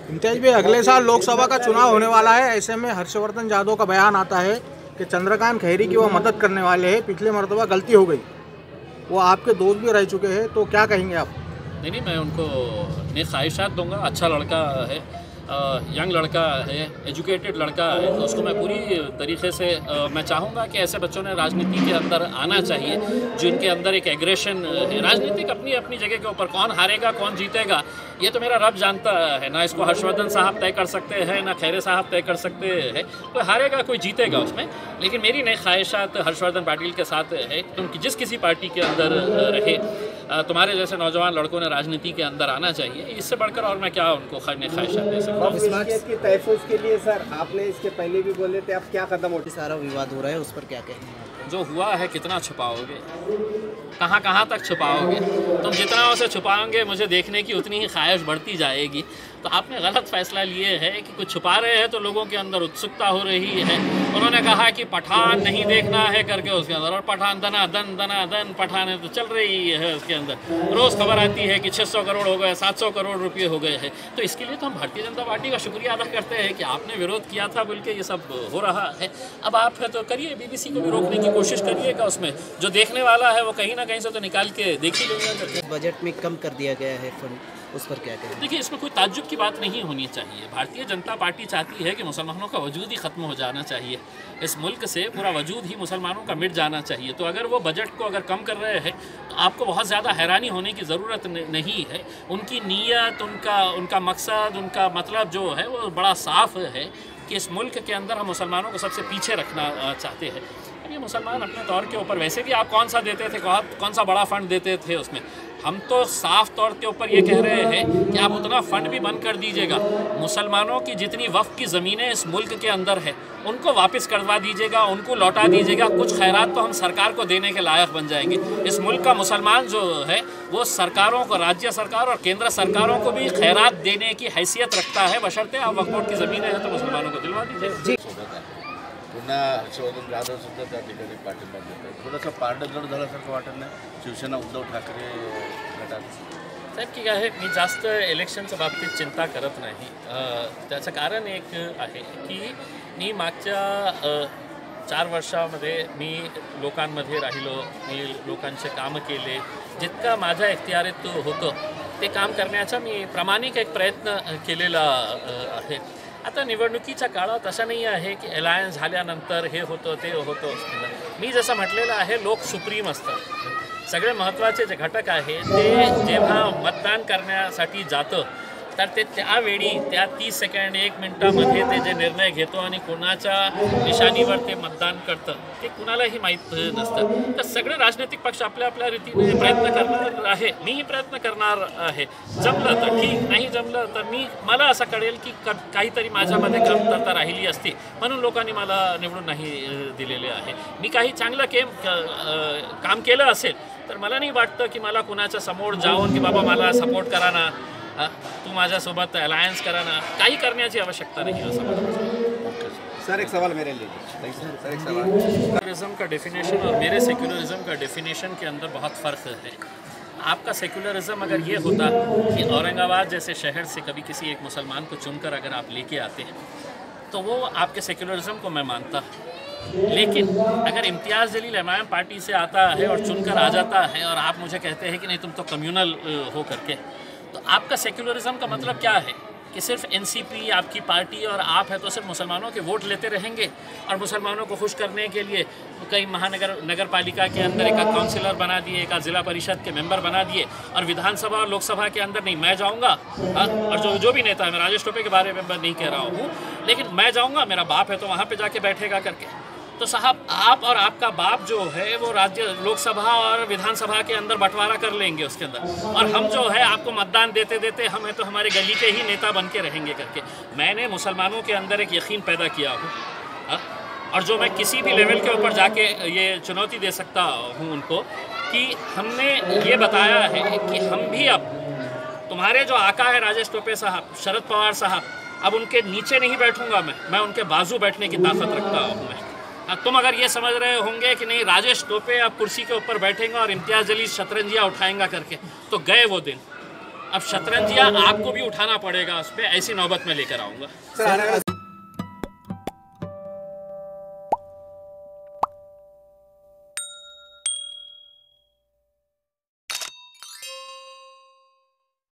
इम्तियाज भाई, अगले साल लोकसभा का चुनाव होने वाला है। ऐसे में हर्षवर्धन यादव का बयान आता है कि चंद्रकांत खैरी की वो मदद करने वाले हैं, पिछले मरतबा गलती हो गई। वो आपके दोस्त भी रह चुके हैं, तो क्या कहेंगे आप? नहीं, मैं उनको नेक ख्वाहिशात दूंगा। अच्छा लड़का है, यंग लड़का है, एजुकेटेड लड़का है, तो उसको मैं पूरी तरीके से मैं चाहूँगा कि ऐसे बच्चों ने राजनीति के अंदर आना चाहिए, जिनके अंदर एक एग्रेशन है। राजनीतिक अपनी अपनी जगह के ऊपर, कौन हारेगा कौन जीतेगा ये तो मेरा रब जानता है ना। इसको हर्षवर्धन साहब तय कर सकते हैं, ना खैरे साहब तय कर सकते हैं। कोई हारेगा कोई जीतेगा उसमें, लेकिन मेरी नई ख्वाहिशात हर्षवर्धन पाटिल के साथ है। उनकी जिस किसी पार्टी के अंदर रहे, तुम्हारे जैसे नौजवान लड़कों ने राजनीति के अंदर आना चाहिए। इससे बढ़कर और मैं क्या उनको ख्वाहिशात दे सकता हूँ। की तहफ़्फ़ुज़ के लिए सर, आपने इसके पहले भी बोले थे, अब क्या कदम उठे? सारा विवाद हो रहा है, उस पर क्या कहें? जो हुआ है कितना छुपाओगे, कहाँ तक छुपाओगे? तुम जितना उसे छुपाओगे मुझे देखने की उतनी ही ख्वाहिश बढ़ती जाएगी। तो आपने गलत फैसला लिए है कि कुछ छुपा रहे हैं तो लोगों के अंदर उत्सुकता हो रही है। उन्होंने कहा कि पठान नहीं देखना है करके उसके अंदर, और पठान दना दन पठान तो चल रही है उसके अंदर। रोज़ खबर आती है कि 600 करोड़ हो गए, 700 करोड़ रुपये हो गए हैं। तो इसके लिए तो हम भारतीय जनता पार्टी का शुक्रिया अदा करते हैं कि आपने विरोध किया था बोल के ये सब हो रहा है। अब आप है तो करिए, BBC को भी रोकने की कोशिश करिएगा। उसमें जो देखने वाला है वो कहीं ना कहीं से तो निकाल के देख ही लेंगे। बजट में कम कर दिया गया है फंड, उस पर क्या कहें? देखिए, इसमें कोई ताज्जुब की बात नहीं होनी चाहिए। भारतीय जनता पार्टी चाहती है कि मुसलमानों का वजूद ही ख़त्म हो जाना चाहिए। इस मुल्क से पूरा वजूद ही मुसलमानों का मिट जाना चाहिए। तो अगर वो बजट को अगर कम कर रहे हैं तो आपको बहुत ज़्यादा हैरानी होने की ज़रूरत नहीं है। उनकी नीयत, उनका मकसद, उनका मतलब जो है वो बड़ा साफ़ है कि इस मुल्क के अंदर हम मुसलमानों को सबसे पीछे रखना चाहते हैं। ये मुसलमान अपने तौर के ऊपर, वैसे भी आप कौन सा देते थे, कौन सा बड़ा फ़ंड देते थे उसमें, हम तो साफ तौर के ऊपर ये कह रहे हैं कि आप उतना फ़ंड भी बंद कर दीजिएगा। मुसलमानों की जितनी वक्फ की ज़मीनें इस मुल्क के अंदर है उनको वापस करवा दीजिएगा, उनको लौटा दीजिएगा। कुछ खैरात तो हम सरकार को देने के लायक बन जाएंगे। इस मुल्क का मुसलमान जो है वो सरकारों को, राज्य सरकार और केंद्र सरकारों को भी खैरात देने की हैसियत रखता है, बशर्ते आप वक्फ बोर्ड की ज़मीनें हैं तो मुसलमानों को दिलवा दीजिए। पुन्हा हर्षवर्धन जाधव सुद्धा त्या ठिकाणी पाठिंबा देत आहेत. थोडंसं पारडं जड झाल्यासारखं वाटत नाही शिवसेना उद्धव ठाकरे गटात? साहेब की आहे, मी जास्त इलेक्शनच्या बाबतीत चिंता करत नाही. त्याचं कारण एक आहे की मी मागच्या 4 वर्षामध्ये मी लोकांमध्ये राहिलो, मी लोकांचे कामं केले. जितका माझ्या इख्तियारीत होतं ते काम करण्याचा मी प्रामाणिक एक प्रयत्न केलेला आहे. आता निवडणुकीच्या काळात असं नाही आहे की अलायन्स झाल्यानंतर हे होतं ते होतं. मी जसं म्हटलेलं आहे, लोक सुप्रीम असतात. सगळे महत्त्वाचे जे घटक आहे ते जेव्हा मतदान करण्यासाठी जातं तर ते त्यावेळी त्या 30 सेकंड 1 मिनिटामध्ये ते जे निर्णय घेतो आणि कोणाच्या निशाणीवर ते मतदान करतं ते कुणालाही माहीत नसतं. तर सगळे राजनैतिक पक्ष आपल्या आपल्या रीतीने प्रयत्न करणार आहे. मीही प्रयत्न करणार आहे. जमलं तर ठीक, नाही जमलं तर मला असं कळेल की काहीतरी माझ्यामध्ये कमतरता राहिली असती म्हणून लोकांनी मला निवडून नाही दिलेले आहे. मी काही चांगलं काम केलं असेल तर मला नाही वाटतं की मला कुणाच्या समोर जाऊन की बाबा मला सपोर्ट करा ना, तू माझ्यासोबत अलायन्स करा ना, काही करण्याची आवश्यकता नहीं है. सर एक सवाल मेरे लिए, सर एक सवाल. सेक्युलरिज्म का डेफिनेशन और मेरे सेक्युलरिज्म का डेफिनेशन के अंदर बहुत फ़र्क है. आपका सेक्युलरिज्म अगर ये होता कि औरंगाबाद जैसे शहर से कभी किसी एक मुसलमान को चुनकर अगर आप लेके आते हैं तो वो आपके सेक्युलरिज्म को मैं मानता. लेकिन अगर इम्तियाज़ जलील एमआईएम पार्टी से आता है और चुनकर आ जाता है और आप मुझे कहते हैं कि नहीं तुम तो कम्युनल हो करके, तो आपका सेक्युलरिज्म का मतलब क्या है कि सिर्फ एनसीपी आपकी पार्टी और आप है तो सिर्फ मुसलमानों के वोट लेते रहेंगे और मुसलमानों को खुश करने के लिए कई नगर पालिका के अंदर एक काउंसिलर बना दिए, एक ज़िला परिषद के मेंबर बना दिए और विधानसभा और लोकसभा के अंदर नहीं मैं जाऊंगा. और जो भी नेता है, मैं राजेश टोपे के बारे में नहीं कह रहा हूँ, लेकिन मैं जाऊँगा, मेरा बाप है तो वहाँ पर जाके बैठेगा करके. तो साहब, आप और आपका बाप जो है वो राज्य लोकसभा और विधानसभा के अंदर बंटवारा कर लेंगे उसके अंदर, और हम जो है आपको मतदान देते देते हम है तो हमारे गली के ही नेता बन के रहेंगे करके. मैंने मुसलमानों के अंदर एक यकीन पैदा किया हूँ और जो मैं किसी भी लेवल के ऊपर जाके ये चुनौती दे सकता हूँ उनको कि हमने ये बताया है कि हम भी अब तुम्हारे जो आका है राजेश टोपे साहब, शरद पवार साहब, अब उनके नीचे नहीं बैठूंगा मैं उनके बाजू बैठने की ताकत रखता हूँ मैं. तुम अगर ये समझ रहे होंगे कि नहीं राजेश टोपे अब कुर्सी के ऊपर बैठेंगे और इम्तियाज़ जलील शतरंजियाँ उठाएंगा करके, तो गए वो दिन. अब शतरंजिया आपको भी उठाना पड़ेगा उस पर, ऐसी नौबत में लेकर आऊँगा। सर